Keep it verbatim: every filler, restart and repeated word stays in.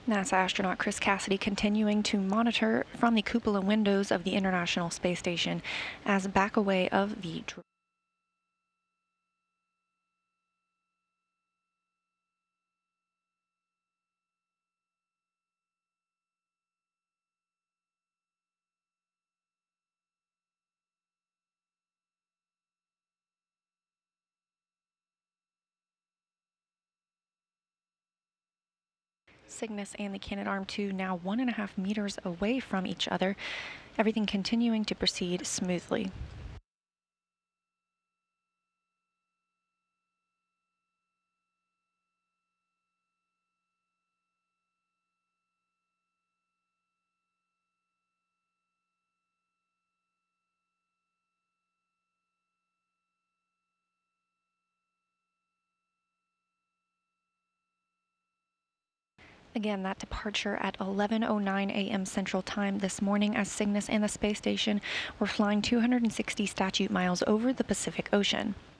NASA astronaut Chris Cassidy continuing to monitor from the cupola windows of the International Space Station as back away of the Cygnus and the Canadarm two now one and a half meters away from each other, everything continuing to proceed smoothly. Again, that departure at eleven oh nine a m Central Time this morning as Cygnus and the space station were flying two hundred sixty statute miles over the Pacific Ocean.